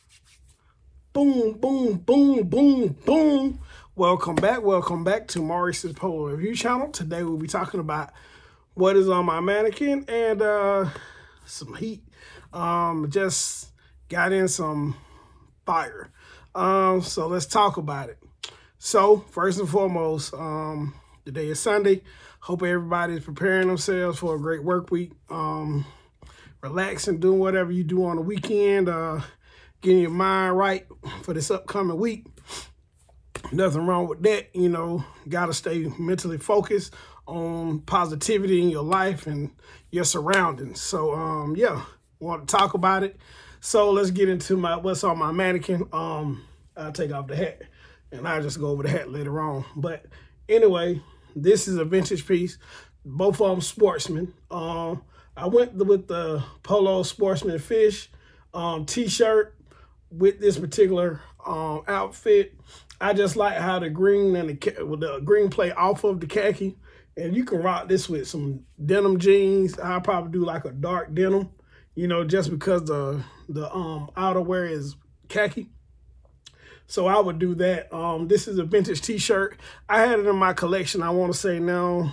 Boom, boom, boom, boom, boom. Welcome back to Maurice's Polo Review channel. Today we'll be talking about what is on my mannequin and some heat. Just got in some fire. So let's talk about it. So first and foremost, today is Sunday. Hope everybody's preparing themselves for a great work week. Relaxing, doing whatever you do on the weekend. Getting your mind right for this upcoming week. Nothing wrong with that. You know, got to stay mentally focused on positivity in your life and your surroundings. So, yeah, want to talk about it. So let's get into what's on my mannequin. I'll take off the hat and I'll just go over the hat later on. But anyway, this is a vintage piece. Both of them sportsman. I went with the Polo Sportsman Fish t-shirt with this particular outfit. I just like how the green and the green play off of the khaki, and you can rock this with some denim jeans. I'll probably do like a dark denim, you know, just because the outerwear is khaki. So I would do that. This is a vintage t-shirt. I had it in my collection. I want to say now,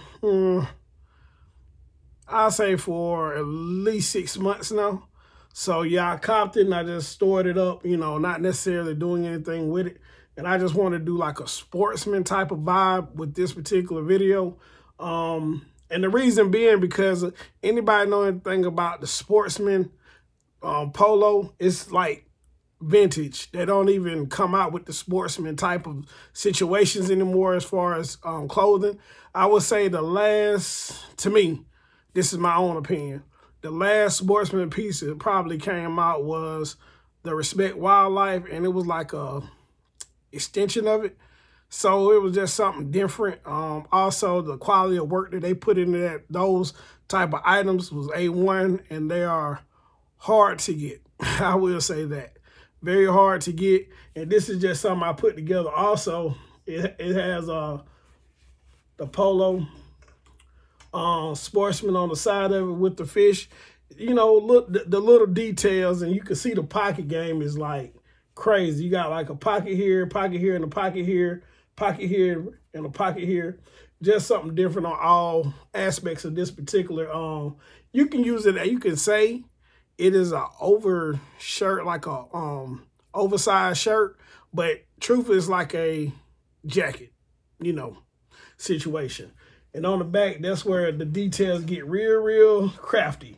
I'll say for at least 6 months now. So yeah, I copped it and I just stored it up, you know, not necessarily doing anything with it. And I just want to do like a sportsman type of vibe with this particular video. And the reason being because anybody know anything about the sportsman polo, it's like vintage. They don't even come out with the sportsman type of situations anymore as far as clothing. I would say the last, to me, this is my own opinion, the last sportsman piece that probably came out was the Respect Wildlife, and it was like a extension of it. So it was just something different. Also, the quality of work that they put into those type of items was A1, and they are hard to get. I will say that. Very hard to get. And this is just something I put together. Also, it has the Polo sportsman on the side of it with the fish. You know, look, the little details, and you can see the pocket game is like crazy. You got like a pocket here, and a pocket here, pocket here, and a pocket here. Just something different on all aspects of this particular. You can use it. You can say it is a over shirt, like a oversized shirt, but truth is like a jacket, you know, situation. And on the back, that's where the details get real crafty.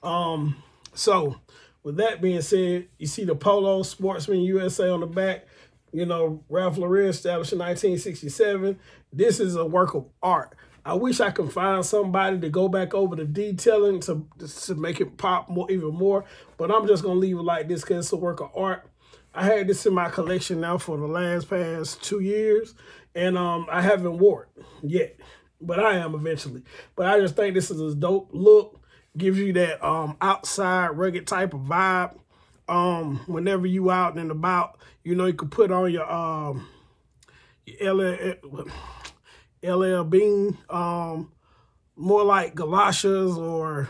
So with that being said, you see the Polo Sportsman USA on the back, you know, Ralph Lauren, established in 1967. This is a work of art. I wish I could find somebody to go back over the detailing to make it pop even more, but I'm just going to leave it like this because it's a work of art. I had this in my collection now for the past 2 years, and I haven't worn it yet. But I am eventually. But I just think this is a dope look. Gives you that outside rugged type of vibe. Whenever you out and about, you know, you could put on your LL Bean, more like galoshes or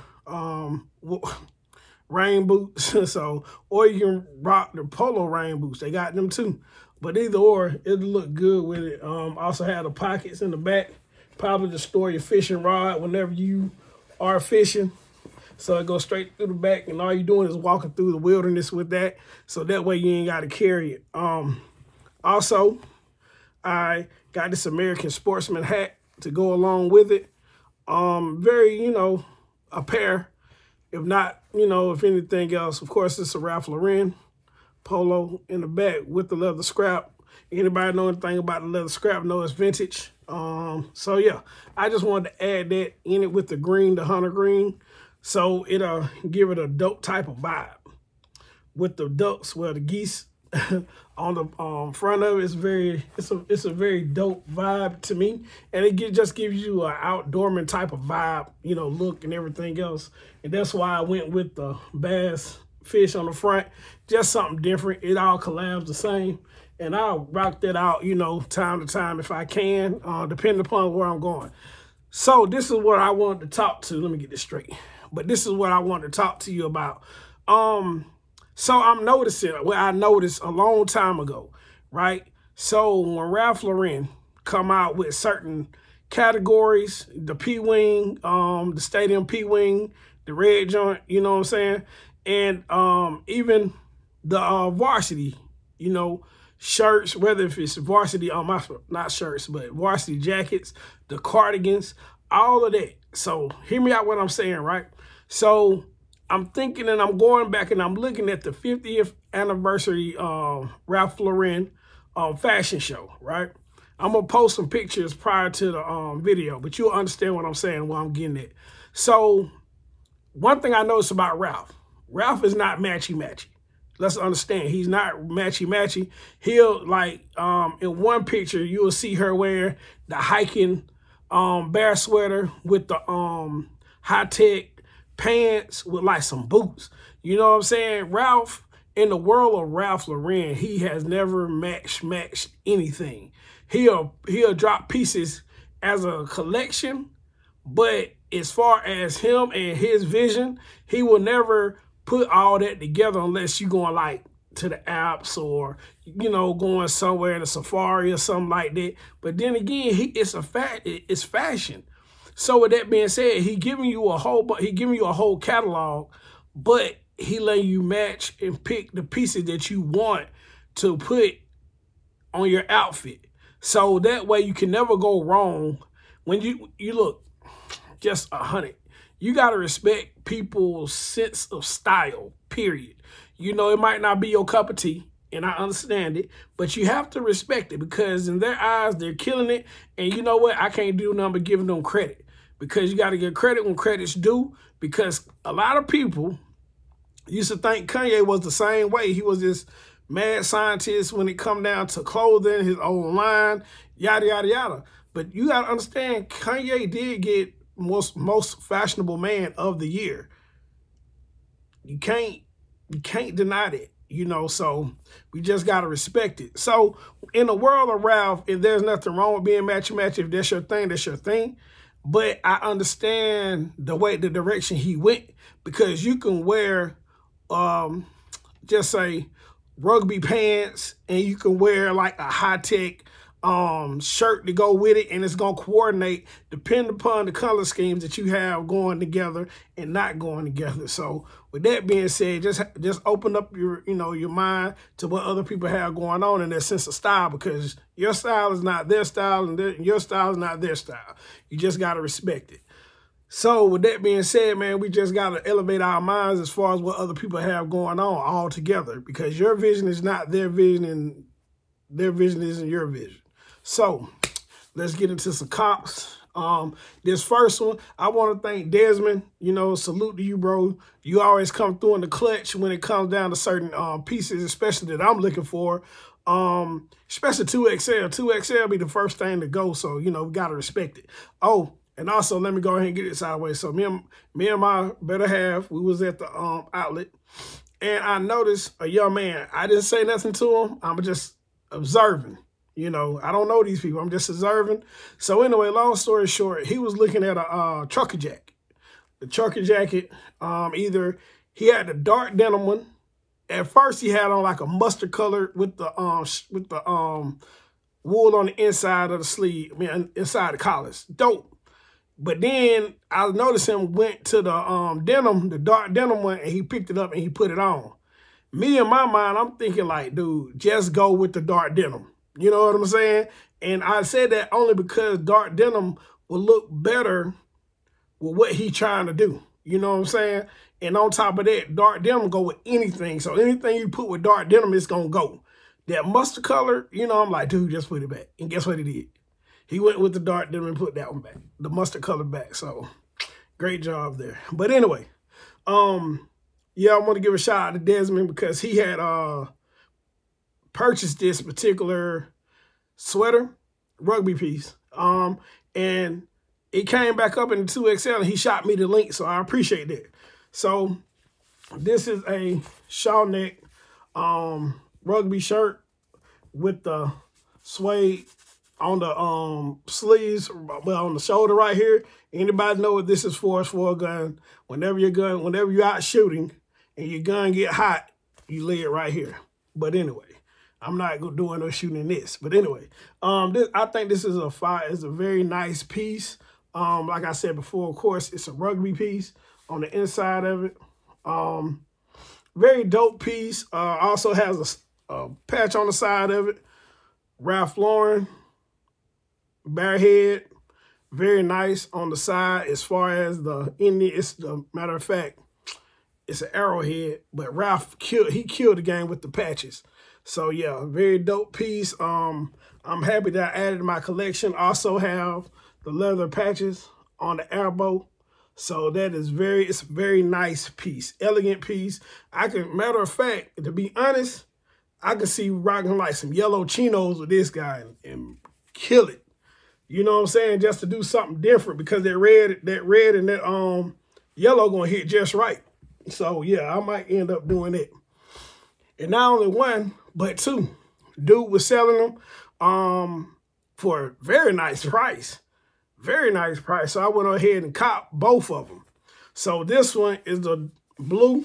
rain boots. So, or you can rock the Polo rain boots. They got them too. But either or, it'll look good with it. Also have the pockets in the back. Probably to store your fishing rod whenever you are fishing. So it goes straight through the back, and all you're doing is walking through the wilderness with that. So that way you ain't got to carry it. Also, I got this American Sportsman hat to go along with it. Very, you know, a pair. If not, you know, if anything else, of course, it's a Ralph Lauren polo in the back with the leather scrap. Anybody know anything about the leather scrap know it's vintage. So yeah, I just wanted to add that in it with the green, the hunter green. So it'll give it a dope type of vibe. With the ducks, well, the geese on the front of it, it's a very dope vibe to me. And it just gives you an outdoorman type of vibe, you know, look and everything else. And that's why I went with the bass fish on the front. Just something different. It all collabs the same. And I'll rock that out, you know, time to time if I can, depending upon where I'm going. So this is what I wanted to talk to. Let me get this straight. But this is what I wanted to talk to you about. So I'm noticing what I noticed a long time ago, right? So when Ralph Lauren come out with certain categories, the P-Wing, the Stadium P-Wing, the red joint, you know what I'm saying? And even the varsity, you know, shirts, whether if it's varsity, not shirts, but varsity jackets, the cardigans, all of that. So hear me out what I'm saying, right? So I'm thinking and I'm going back and I'm looking at the 50th anniversary Ralph Lauren fashion show, right? I'm going to post some pictures prior to the video, but you'll understand what I'm saying, what I'm getting at. So one thing I noticed about Ralph is not matchy-matchy. Let's understand, he's not matchy-matchy. He'll, like, in one picture, you'll see her wear the hiking bear sweater with the high-tech pants with, like, some boots. You know what I'm saying? Ralph, in the world of Ralph Lauren, he has never matched anything. He'll drop pieces as a collection, but as far as him and his vision, he will never put all that together unless you're going like to the Alps or, you know, going somewhere in a safari or something like that. But then again, it's fashion. So with that being said, he giving you a whole catalog, but he letting you match and pick the pieces that you want to put on your outfit. So that way you can never go wrong when you look just 100. You got to respect people's sense of style, period. You know, it might not be your cup of tea, and I understand it, but you have to respect it because in their eyes, they're killing it. And you know what? I can't do nothing but giving them credit because you got to give credit when credit's due, because a lot of people used to think Kanye was the same way. He was this mad scientist when it come down to clothing, his own line, yada, yada, yada. But you got to understand, Kanye did get most fashionable man of the year. You can't deny that, you know, so we just got to respect it. So in the world of Ralph, if there's nothing wrong with being matchy-matchy, if that's your thing, that's your thing. But I understand the direction he went, because you can wear, just say, rugby pants, and you can wear like a high-tech shirt to go with it, and it's going to coordinate depending upon the color schemes that you have going together and not going together. So with that being said, just open up your mind to what other people have going on in their sense of style, because your style is not their style and your style is not their style. You just got to respect it. So with that being said, man, we just got to elevate our minds as far as what other people have going on all together, because your vision is not their vision and their vision isn't your vision. So let's get into some comps. This first one, I want to thank Desmond. You know, salute to you, bro. You always come through in the clutch when it comes down to certain pieces, especially that I'm looking for. Especially 2XL. 2XL be the first thing to go, so, you know, we got to respect it. Oh, and also, let me go ahead and get this out of the way. So me and my better half, we was at the outlet, and I noticed a young man. I didn't say nothing to him. I'm just observing. You know, I don't know these people. I'm just observing. So anyway, long story short, he was looking at a trucker jacket. The trucker jacket, either he had the dark denim one. At first, he had on like a mustard color with the wool on the inside of the sleeve. I mean, inside the collars. Dope. But then I noticed him went to the denim, the dark denim one, and he picked it up and he put it on. Me, in my mind, I'm thinking like, dude, just go with the dark denim. You know what I'm saying? And I said that only because dark denim will look better with what he's trying to do. You know what I'm saying? And on top of that, dark denim go with anything. So anything you put with dark denim, it's going to go. That mustard color, you know, I'm like, dude, just put it back. And guess what he did? He went with the dark denim and put that one back. The mustard color back. So great job there. But anyway, yeah, I want to give a shout out to Desmond because he had purchased this particular sweater, rugby piece, and it came back up in the 2XL, and he shot me the link, so I appreciate that. So this is a shawl neck rugby shirt with the suede on the sleeves, well, on the shoulder right here. Anybody know what this is for? It's for a gun. Whenever you're out shooting and your gun get hot, you lay it right here. But anyway, I'm not doing no shooting this. But anyway, I think this is a very nice piece. Like I said before, of course, it's a rugby piece on the inside of it. Very dope piece. Also has a patch on the side of it. Ralph Lauren, Bearhead. Very nice on the side as far as the ending. It's the matter of fact, it's an arrowhead, but Ralph killed the game with the patches. So yeah, very dope piece. I'm happy that I added to my collection. Also have the leather patches on the elbow. So that is it's a very nice piece, elegant piece. Matter of fact, to be honest, I could see rocking like some yellow chinos with this guy and kill it. You know what I'm saying? Just to do something different, because that red and that yellow gonna hit just right. So yeah, I might end up doing it. And not only one, but two. Dude was selling them for a very nice price. Very nice price. So I went ahead and copped both of them. So this one is the blue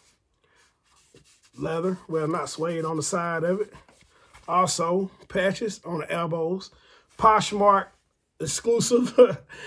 leather. Well, not suede on the side of it. Also, patches on the elbows. Poshmark exclusive.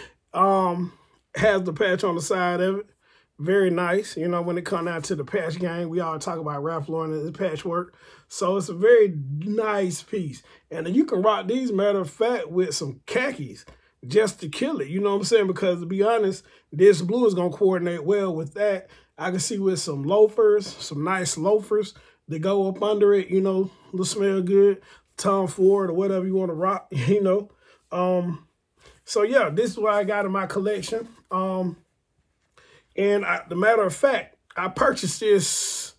Has the patch on the side of it. Very nice. You know, when it comes down to the patch game, we all talk about Ralph Lauren and his patchwork. So it's a very nice piece. And you can rock these, matter of fact, with some khakis just to kill it. You know what I'm saying? Because to be honest, this blue is going to coordinate well with that. I can see with some loafers, some nice loafers that go up under it, you know, they'll smell good. Tom Ford or whatever you want to rock, you know. So yeah, this is what I got in my collection. And the matter of fact, I purchased this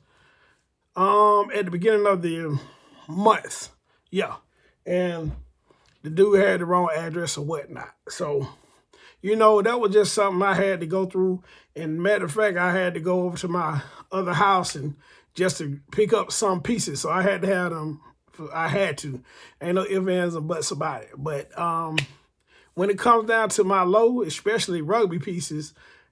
at the beginning of the month. Yeah. And the dude had the wrong address or whatnot. So, you know, that was just something I had to go through. And matter of fact, I had to go over to my other house and just to pick up some pieces. So I had to have them. I had to. Ain't no ifs, ands, or buts about it. But when it comes down to my low, especially rugby pieces,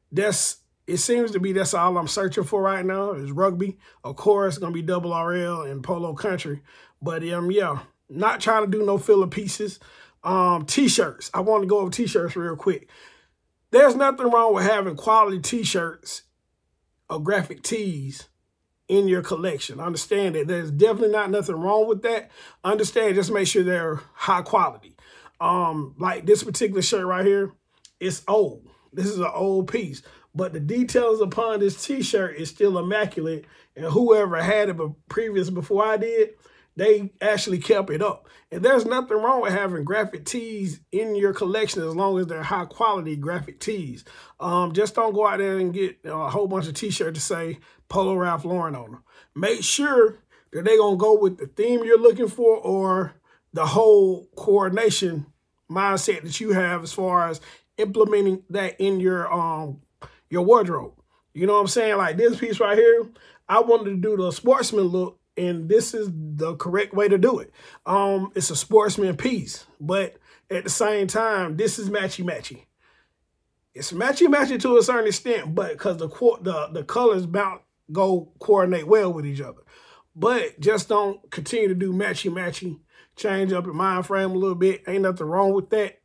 it seems to be that's all I'm searching for right now is rugby. Of course, it's going to be double RL and Polo Country. But yeah, not trying to do no filler pieces. T-shirts. I want to go over T-shirts real quick. There's nothing wrong with having quality T-shirts or graphic tees in your collection. Understand that there's definitely not nothing wrong with that. Understand, just make sure they're high quality. Like this particular shirt right here, it's old. This is an old piece, but the details upon this T-shirt is still immaculate. And whoever had it before I did, they actually kept it up. And there's nothing wrong with having graphic tees in your collection as long as they're high quality graphic tees. Just don't go out there and get a whole bunch of T-shirts to say Polo Ralph Lauren on them. Make sure that they're going to go with the theme you're looking for or the whole coordination mindset that you have as far as implementing that in your wardrobe. You know what I'm saying? Like this piece right here, I wanted to do the sportsman look, and this is the correct way to do it. It's a sportsman piece, but at the same time, this is matchy-matchy. It's matchy-matchy to a certain extent, but because the colors go coordinate well with each other. But just don't continue to do matchy-matchy. Change up your mind frame a little bit. Ain't nothing wrong with that.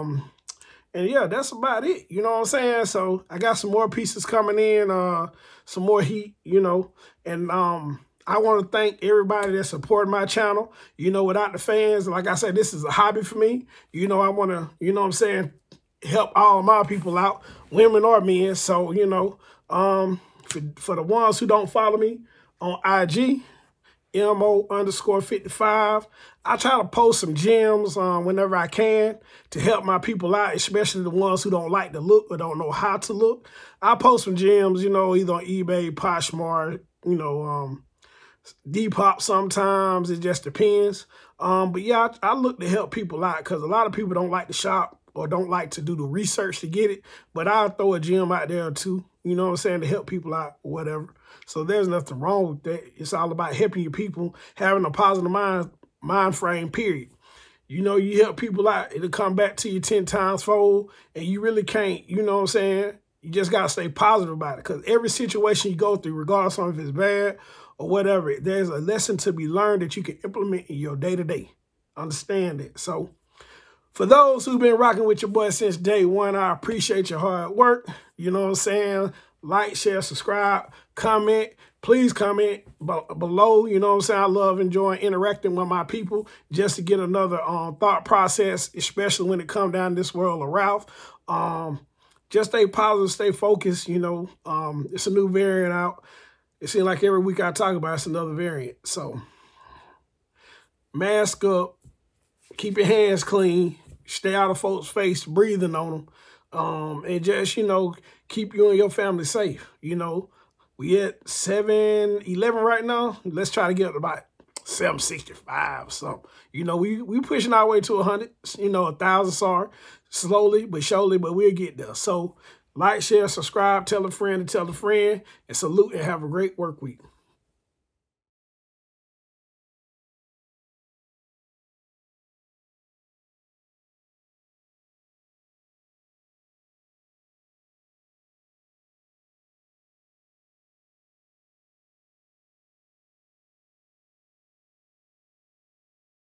And yeah, that's about it. You know what I'm saying? So I got some more pieces coming in, some more heat, you know. And I want to thank everybody that supported my channel. You know, without the fans, like I said, this is a hobby for me. You know, I want to, you know what I'm saying, help all of my people out, women or men. So, you know, for the ones who don't follow me on IG, MO_55. I try to post some gems whenever I can to help my people out, especially the ones who don't like to look or don't know how to look. I post some gems, you know, either on eBay, Poshmark, you know, Depop sometimes. It just depends. But yeah, I look to help people out because a lot of people don't like to shop or don't like to do the research to get it. But I'll throw a gem out there too, you know what I'm saying, to help people out or whatever. So there's nothing wrong with that. It's all about helping your people, having a positive mind frame, period. You know, you help people out, it'll come back to you 10 times fold, and you really can't, you know what I'm saying, You just got to stay positive about it, because every situation you go through, regardless of if it's bad or whatever, there's a lesson to be learned that you can implement in your day-to-day. Understand it. So for those who've been rocking with your boy since day one, I appreciate your hard work. You know what I'm saying? Like, share, subscribe, comment. Please comment below. You know what I'm saying? I love enjoying interacting with my people just to get another thought process, especially when it comes down to this world of Ralph. Just stay positive, stay focused. You know, it's a new variant out. It seems like every week I talk about it's another variant. So mask up, keep your hands clean, stay out of folks' face, breathing on them, and just, you know, keep you and your family safe. You know, we at 711 right now. Let's try to get up to about 765. So, you know, we pushing our way to 100. You know, 1,000. Sorry, slowly but surely, but we'll get there. So, like, share, subscribe, tell a friend to tell a friend, and salute and have a great work week.